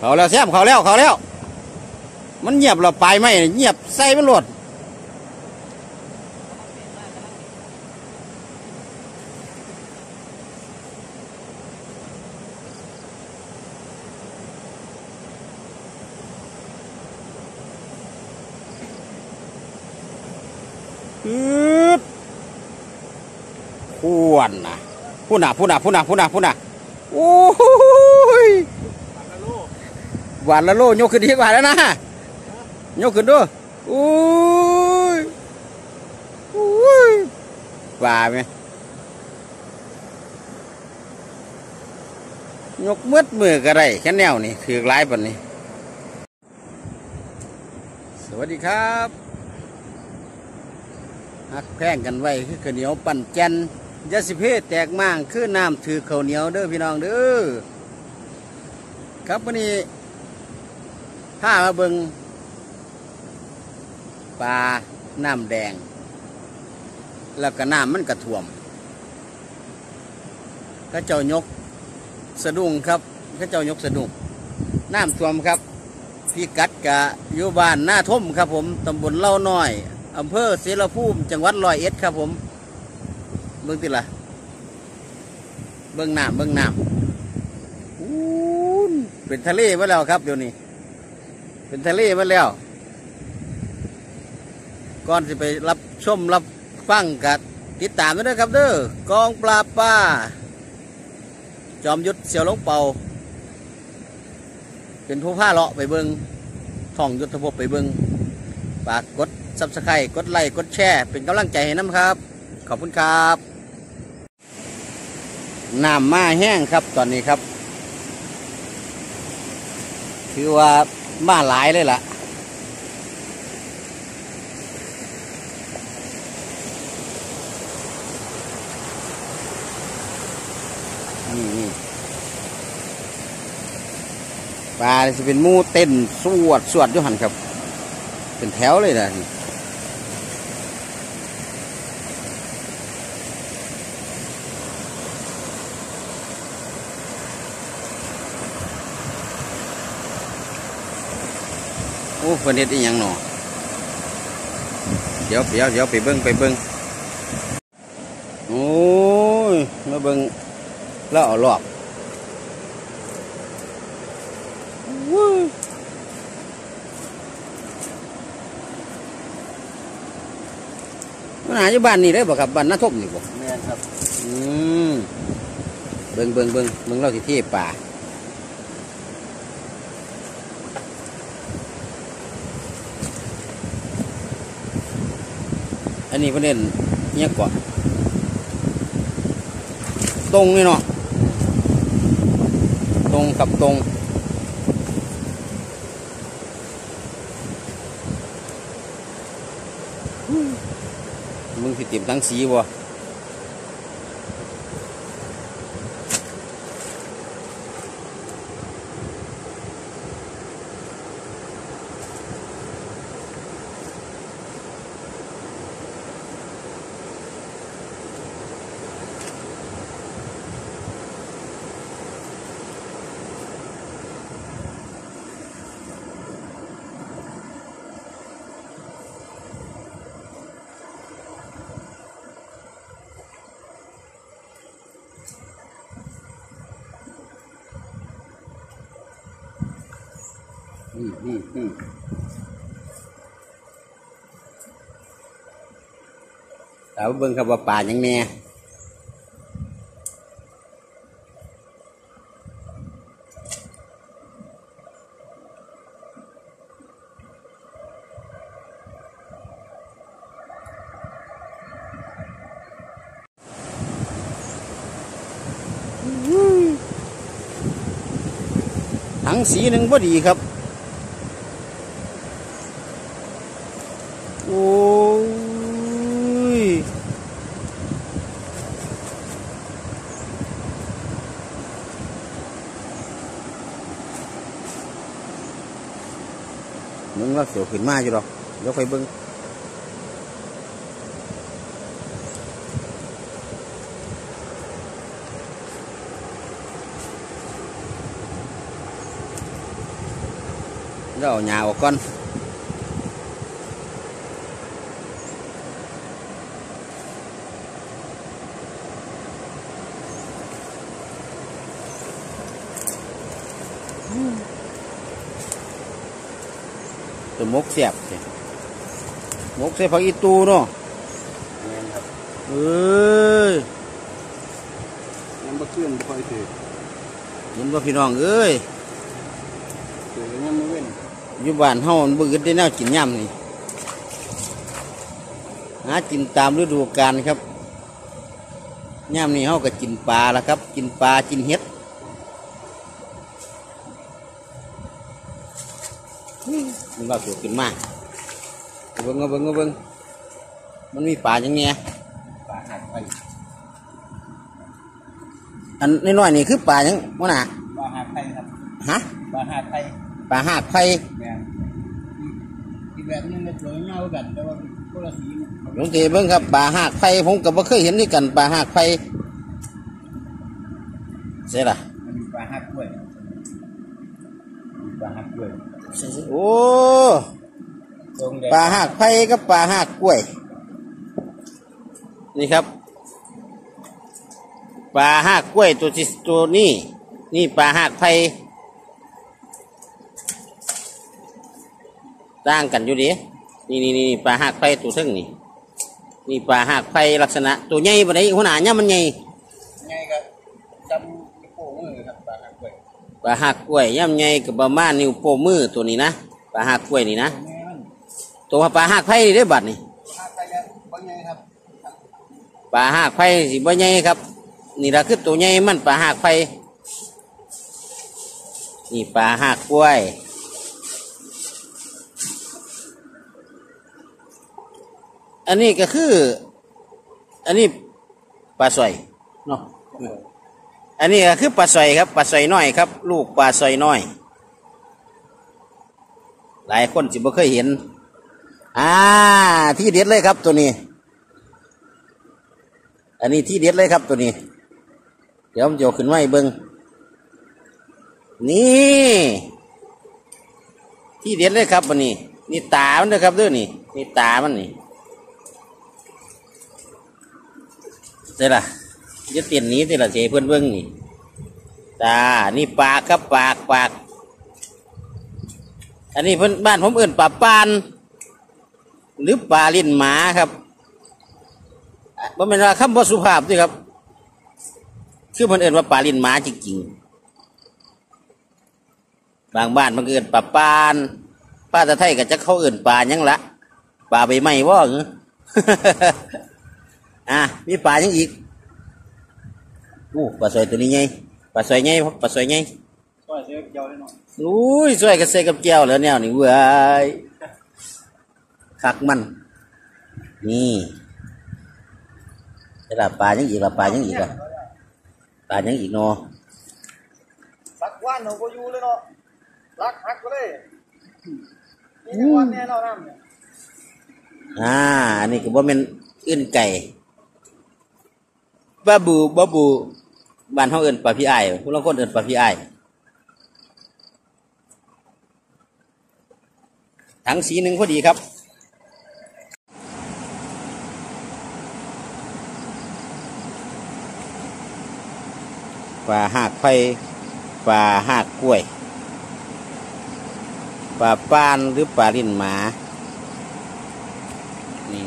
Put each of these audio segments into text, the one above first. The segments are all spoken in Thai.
เขาแล้วแซมเขาแล้วมันเงียบเราไปไหมเงียบใส่มันหลดควรนะพูดนะโอ้ยหวานละโลยกขึ้นดีกว่าแล้วนะยกขึ้นด้วยโอ้ยว่าไหมยกมือก็ได้แค่แนวนี่ถือไล่แบบนี้สวัสดีครับหักแพงกันไว้คือข้าวเหนียวปั่นแจนยาสิเพศแตกมั่งคือน้ำถือข้าวเหนียวเด้อพี่น้องเด้อครับวันนี้พามาเบิ่งปลาน้ำแดงแล้วก็น้ำมันกระท่วมก็เจ้ายกสะดุ้งครับก็เจ้ายกสะดุ้งน้ำท่วมครับพี่กัดกะอยู่บ้านหน้าท่มครับผมตำบลเล่าน้อยอำเภอเสรภูมิจังหวัดร้อยเอ็ดครับผมเบิ่งติละเบิ่งน้ำเป็นทะเลมาแล้วครับเดี๋ยวนี้เป็นทะเลมาแล้วก่อนจะไปรับชมรับฟังกับติดตามด้วยครับเด้อกองปลาป้าจอมยุทธเสี่ยวหลงเป่าเป็นผู้ผ้าเลาะไปเบิ่งท่องยุทธภพไปเบิ่งฝากกดซับสไครต์กดไลค์กดแชร์เป็นกำลังใจให้น้ำครับขอบคุณครับน้ำมาแห้งครับตอนนี้ครับคือว่ามาหลายเลยล่ะนี่ปลาจะเป็นมูเต้นสวดอยู่หันครับเป็นแถวเลยนะโอ้เพิ่นเฮ็ดอีหยังหนอเดี๋ยวไปเบิ่งโอ้ยมาเบิ่งแล้วเอาหลอกมันหาอยู่บ้านนี่ได้บ่ครับบ้านน้าทบนี่บ่แม่นครับเบิ่งเราที่ป่าอันนี้ประเด็นเนี่ยก่อนตรงนี่เนาะตรงกับตรงมึงสิเตรียมทั้งสีบ่แต่เบิ่งครับว่าป่ายังแน่ถังสีหนึ่งพอดีครับโอ้ยมึงว่าเสียวขึ้นมาอยู่หรอกเดี๋ยวค่อยเบิ่งเราเอาหญ้าออกก่อนตัวมกเสียบมกใส่ผักอีตูเนาะเอ้ยยังบ่ขึ้นบ่ค่อยถือเห็นว่าพี่น้องเอ้ยถือยังไม่เว้นอยู่บ้านเฮามันบ่อึดได้แนวกินย่ำนี่หากินตามฤดูกาลครับย่ำนี่เฮาก็กินปลาละครับกินปลากินเห็ดมันว่าสูงขึ้นมาเบิ่งมันมีปลาอย่างเนี้ยปลาหักไฟอันน้อยๆนี่คือปลาอย่างวะน่ะปลาหักไฟครับฮะปลาหักไฟปลาหากไฟอีกแบบนึงมันสวยงามกันแต่ว่าคนละสีหลวงเต๋เบิ่งครับปลาหากไฟผมก็บ่เคยเห็นด้วยกันปลาหากไฟเสียล่ะมันปลาหักกล้วยปลาหักกล้วยโอ้ปลาหากไฟกับปลาหากกล้วยนี่ครับปลาหากกล้วยตัวนี้นี่ปลาหากไฟต่างกันอยู่ดินี่ปลาหากไฟตัวซึ่งนี่ปลาหากไฟลักษณะตัวใหญ่ปานใดหัวหน้าเนี่ยมันใหญ่ครับจำโป้มือครับปลาหักกล้วยปลาหากกล้วยย่ำใหญ่กับประมาณนิ้วโป้มือตัวนี้นะปลาหากกล้วยนี่นะตัวปลาหากไฟได้บัดนี่ปลาหากไฟสิบ่ใหญ่ครับนี่ละคือตัวใหญ่มันปลาหากไฟนี่ปลาหากกล้วยอันนี้ก็คืออันนี้ปลาสอยเนาะอันนี้ก็คือปลาสอยครับปลาสอยน้อยครับลูกปลาสอยน้อยหลายคนสิบ่เคยเห็นที่เด็ดเลยครับตัวนี้อันนี้ที่เด็ดเลยครับตัวนี้เดี๋ยวผมจะขึ้นไว้เบิ้งนี่ที่เด็ดเลยครับวันนี้นี่ตามันเลยครับด้วยนี่ตามันนี่เสร็จละจะเตียนนี้เสร็จละเจเพื่อนเบิ้งนี่ตานี่ปากครับปากอันนี้เพื่อนบ้านผมเอื่นปลาปานหรือปลาลิ้นหมาครับบ่เป็นว่าคำบ่สุภาพสิครับคือมันเอื่นว่าปลาลิ้นหมาจริงๆบางบ้านมันเอื่นปลาปานป้าตะไทยก็จะเขาเอื่นปลายังละปลาใบไม้ว่าเหรอมีปลายังอีกปลาสวยตัวนี้ไงปลาสวยไงปลาสวยไงสวยเสียเกี่ยวเลยเนาะสวยกับเสกับแก้วแล้วแนวนี่เว้ยคักมันนี่จะละปลายังอีกละปลายังอีกอะปลายังอีกเนาะสักวันเราก็อยู่เลยเนาะรักหักก็เลยนี่วันแน่นอนนะอันนี้ก็บ่เป็นอื่นไก่บาบูบ้านเขาเอิ้นปลาพี่ไอ้พวกเราคนเอิ้นปลาพี่ไอ้ถังสีหนึ่งพอดีครับปลาหากไฟปลาหากกล้วยปลาปานหรือปลาลิ้นหมานี่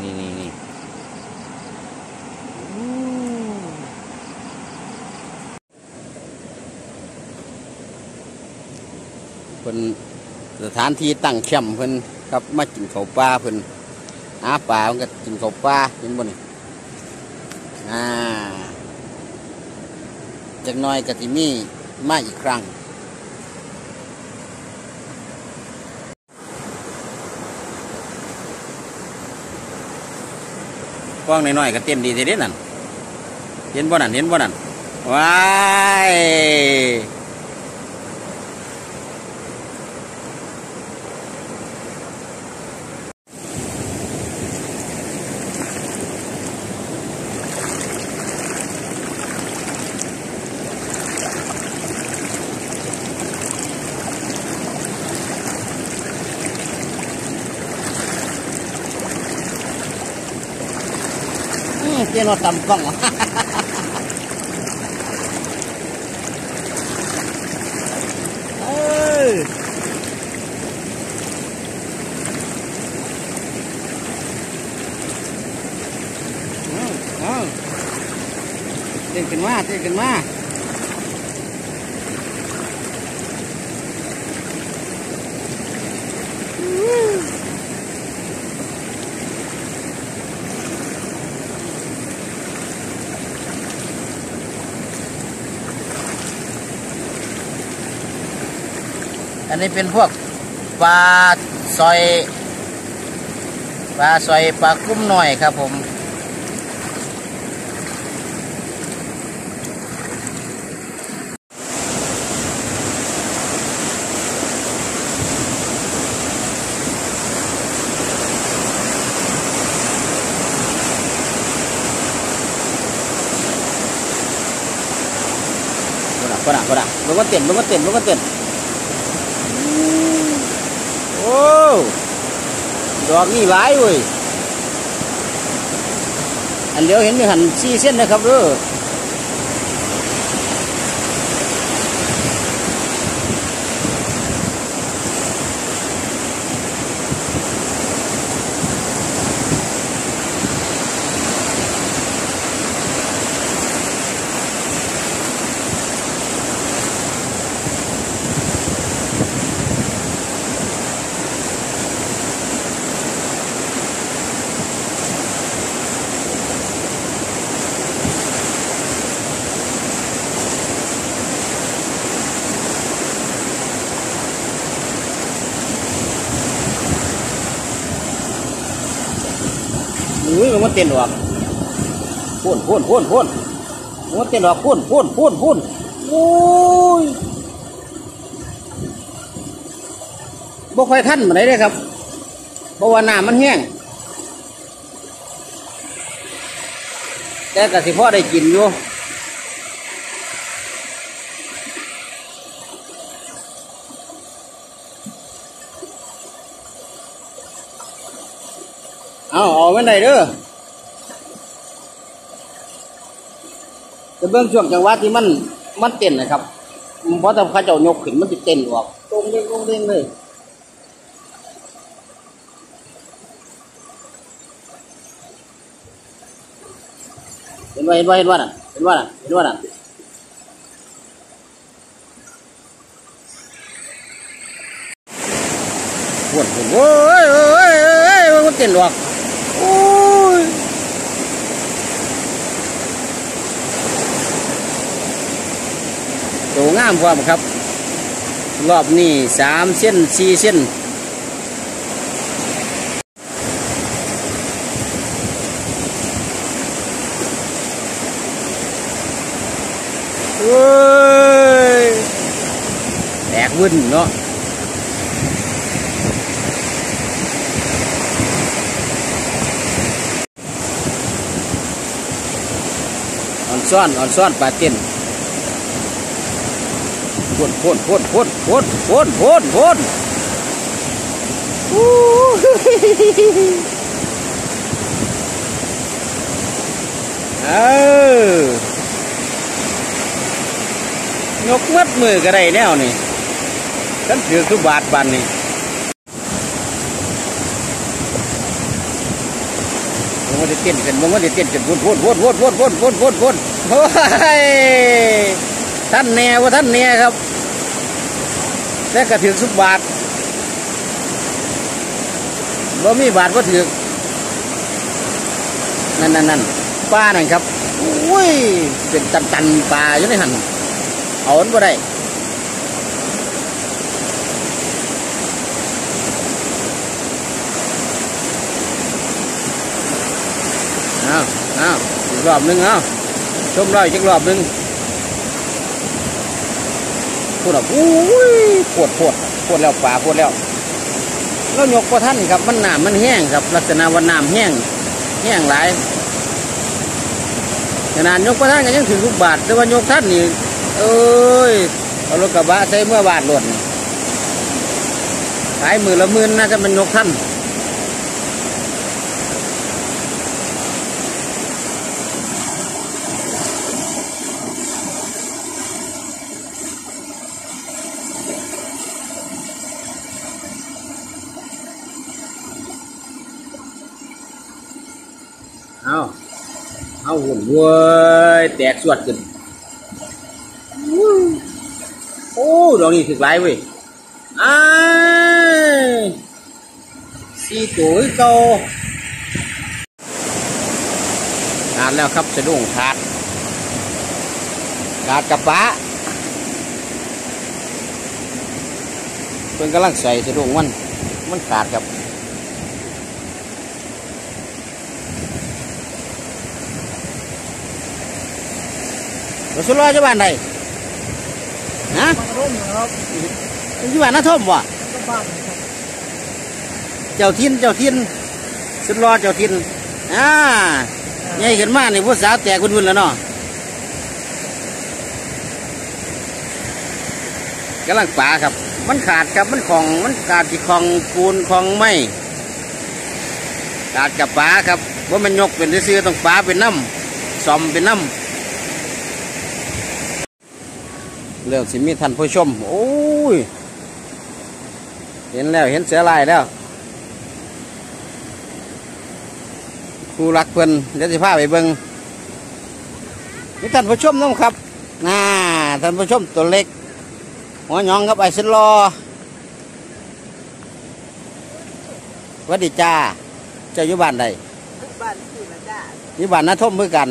เป็นสถานที่ตั้งแคมป์เพิ่นครับมากินข้าวปลาเพิ่นหาปลามันก็กินข้าวปลาเห็นบ่นี่จักหน่อยก็สิมีมาอีกครั้งกล้องน้อยๆก็เต็มดีทีเดียวนั่นเห็นบ่นั่นว้ายเจนว่าตำกล้องเอ้ยเต้นขึ้นมาเต้นขึ้นมาอันนี้เป็นพวกปลาซอยปลากุ้มหน่อยครับผมคนอ่ะลงมาเต้นโอ้ดอกนี่หลายเว้ยอันเดียวเห็นมีหัน4 เส้นนะครับเด้อมันเต้นออกพ่นมันเต้นออกพ่นโอ้ยบ่ค่อยทันมาได้เลยครับเพราะว่าน้ำมันแห้งแต่ก็สิพอได้กินอยู่เอาไม่ได้เด้อจะเบื้องช่วงจังหวะที่มันเต้นนะครับเพราะถ้าเขาเจ้ายกขึ้นมันจะเต้นออกตรงเด้งเลยเห็นว่าน่ะปวดโอ้ยมันเต้นออกโอ้ยโตงามพร้อมครับรอบนี้3 เส้น 4 เส้นโอ้ยแตกวุ่นเนาะอ่อนซ่อนปลาเต้นพ่นยกมัดมือก็ได้แนวนี่กันถือคือบาดบันนี่มันจะเต้นกันพ่นโอ้ยท่านแน่ว่าท่านแน่ครับแต่กระถือสุบบาทบ่มีบาทว่าถือนั่นปลานั่นครับอุ้ยเป็นตันปลาอยู่ในหันเอาอันบ่ได้เอาอีกรอบนึงชมรอยอีกรอบนึงพูดอ่ะอุ้ยปวดแล้วป่าปวดแล้วยกพอท่านครับมันน้ำมันแห้งครับลักษณะว่าน้ำแห้งหลายขนาดยกพอท่านก็ยังถึงทุกบาทแต่ว่ายกท่านนี่เอ้ยเอารถกระบะใช้เมื่อบาทหล่นขายมือละ10,000นะก็มันยกท่านหุ่นเว้ยแตกสวดขึ้นโอ้ดอกนี้ถึกหลายเว้ยสี่ตัวเก่าขาดแล้วครับสะดุ้งขาดกระปะเพิ่นกำลังใส่สะดุ้งมันขาดครับรถสุรอจะบ้านใดนะมาร่มครับอยู่บ้านนาท่อมวะก็บ้านครับเจ้าทินสุดรอเจ้าทินใหญ่ขึ้นมานี่ผู้สาวแตกวุ่นๆแล้วเนาะกำลังป่าครับมันขาดครับมันขาดที่ของปูนของไม้ขาดกับป่าครับว่ามันยกเป็นซื้อต้องป่าเป็นน้ำซ่อมเป็นน้ำเรื่องสิมีท่านผู้ชมโอ้ยเห็นแล้วเห็นเสือลายแล้วครูรักเพิ่นเดี๋ยวสิพาไปเบิ่งมีท่านผู้ชมน้องครับท่านผู้ชมตัวเล็กหัวหยองครับไอ้สินรอสวัสดีจ้าเจ้าอยู่บ้านใดบ้านที่ละจ้าอยู่บ้านนาท่มเพื่อกัน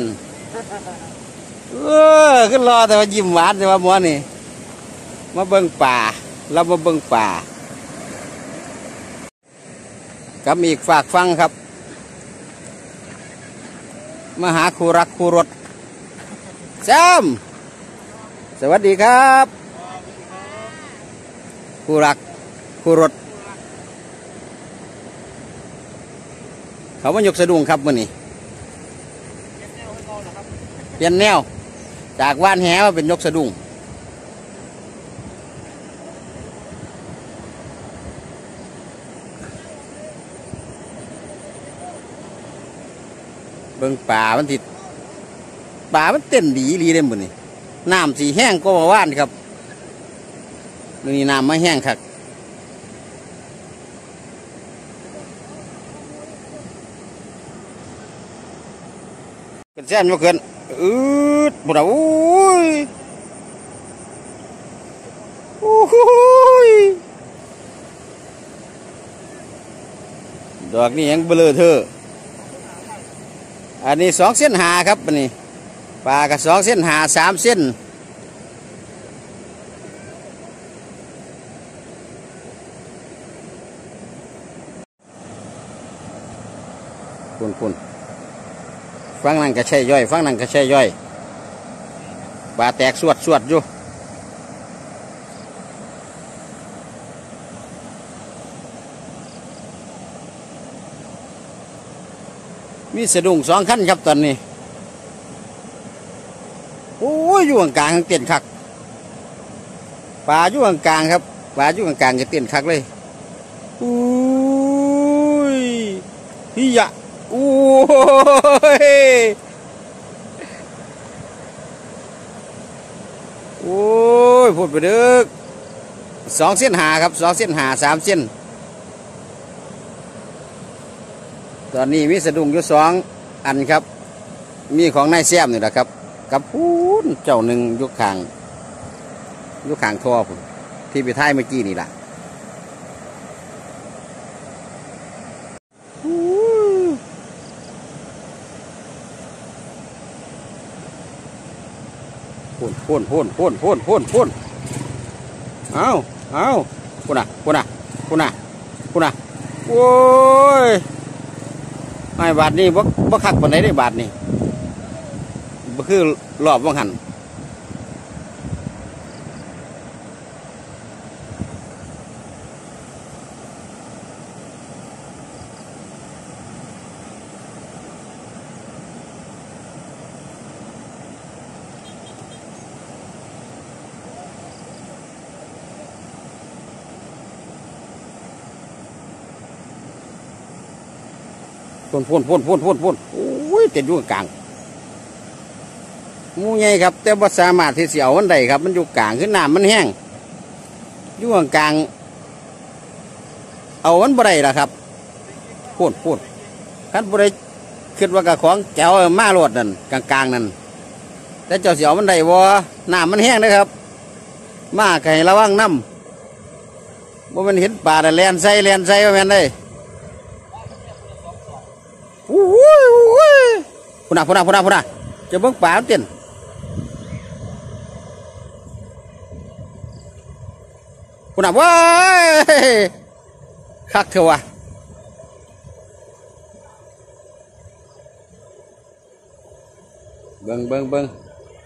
ขึ้นรอแต่ว่ายิ้มหวานแต่ว่ามัวนี่มาเบิ่งป่าเรามาเบิ่งป่ากับอีกฝากฟังครับมาหาครูรักครูรถแซมสวัสดีครับครูรักครูรถเขามายกสะดุ้งครับวันนี้เปลี่ยนแนวจากว่านแหมาเป็นยกสะดุ้งเบิ่งป่ามันติดป่ามันเต้นดีเลยหมดนี่น้ำสีแห้งก็ว่านครับนี่น้ำไม่แห้งครับเป็นแสนมาเกินบุดาอุ้ยดอกนี่ยังเบลอเธออันนี้2 เส้นหาครับอันนี้ปลากับ2 เส้นหา3 เส้นคุณฟังนั่งก็ใช่ย่อยฟังนั่งก็ใช่ย่อยปลาแตกสวดอยู่มีสะดุ้ง2 ขั้นครับตอนนี้โอ้ยอยู่กลางเตียนคักปลาอยู่กลางครับปลาอยู่กลางจะเตียนคักเลยอุ้ยฮิยะโอ้ยโอ้ยพูดไปเด้อ2 เส้นหาครับ2 เส้นหา3 เส้นตอนนี้มีสะดุ้งอยู่2 อันครับมีของนายแซมนี่แหละครับกับพูนเจ้าหนึ่งยุคขางท่อผมที่ไปท้ายเมื่อกี้นี่แหละพูนเอาพูน่ะโอ้ยไม่บาทนี่บ่คักปานใดได้บาทนี่บ่คือรอบว่างหันพ่นโอ้ยเต็มอยู่กลางมูไงครับแต่ว่าสามารถที่เสียวมันได้ครับมันอยู่กลางขึ้นน้ำมันแห้งอยู่กลางเอามันบ่ได้ละครับพ่นขั้นบ่ได้คิดว่ากับของแก้วมาโลดนั่นกลางๆนั่นแต่เจ้าเสียวมันได้บ่น้ำมันแห้งนะครับมาไก่ระวังน้ำบ่มันเห็นป่าแต่แลนใส่ว่าแม่นได้อู้หูพุ่นน่ะจะเบิ่งป่ามันเต้นพุ่นน่ะว้ายคักเถอะวะเบิ่ง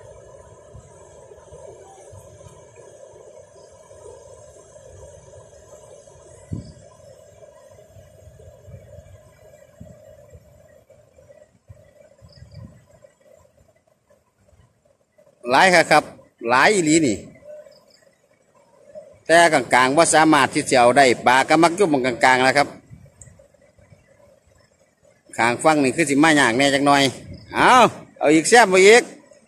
หลายครับหลายอีหลีนี่แต่กลางๆว่าสามารถที่จะเอาได้ปลากระมักยุ่มกลางๆแล้วครับข้างฟังนี่คือสิมาอย่างแน่จักหน่อยเอาอีกแซ่บมาอีก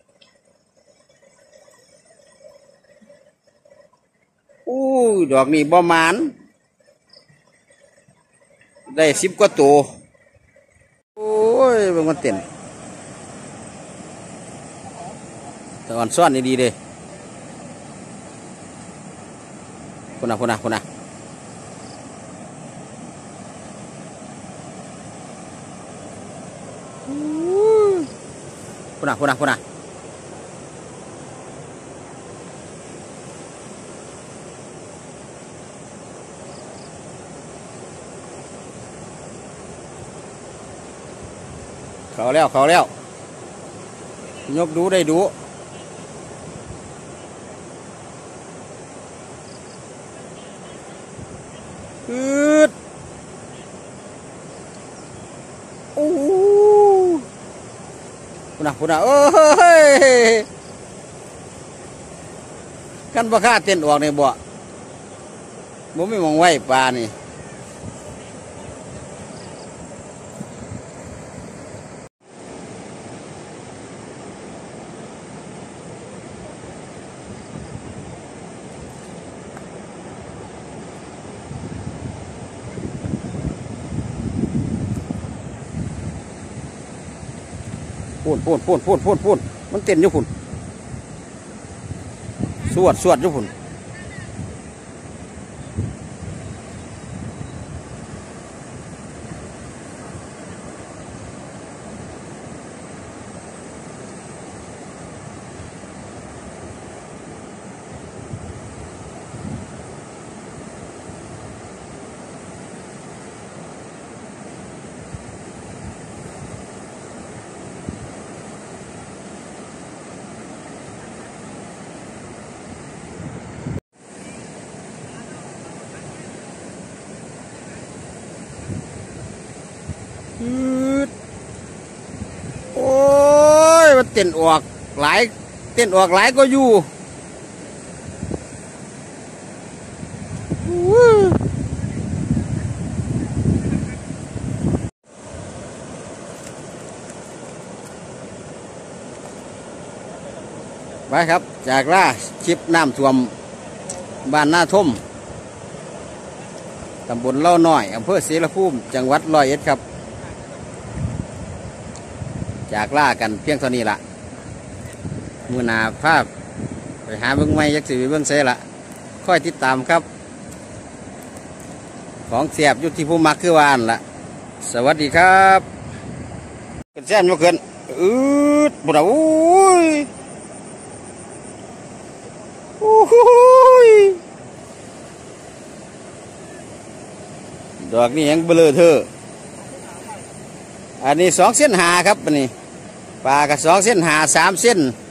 อู้ดอกนี่บ่หมานได้10 กว่าตัวโอ้ยมันเต้นแต่อ่อนซ่อนดีๆเลยพุ่นน่ะเขาแล้วยกดูได้ดูโอ้พุ่นน่ะเอ้ยกันบ่ค่าเต้นออกในบ่ไม่มองไว้ปลานี่พูดมันเต้นอยู่พุ่นสวดอยู่พุ่นโอ้ยมันเต้นออกหลายก็อยู่ไปครับจากล่าคลิปน้ำท่วมบ้านหน้าท่มตำบลเล่าน้อยอำเภอศรีละภูมิจังหวัดร้อยเอ็ดครับจากล่ากันเพียงเท่านี้ละมือหนาภาพไปหาเบื้องไม้ยักษ์สีเบื้องเสละค่อยติดตามครับของเสียบยุทธิภูมิมักคือวานละสวัสดีครับเป็นแซมยกขึ้นบุญอ่ะดอกนี้ยังเบลอเธออันนี้2 เส้นหาครับอันนี้ปลากับ2 เส้นหา3 เส้น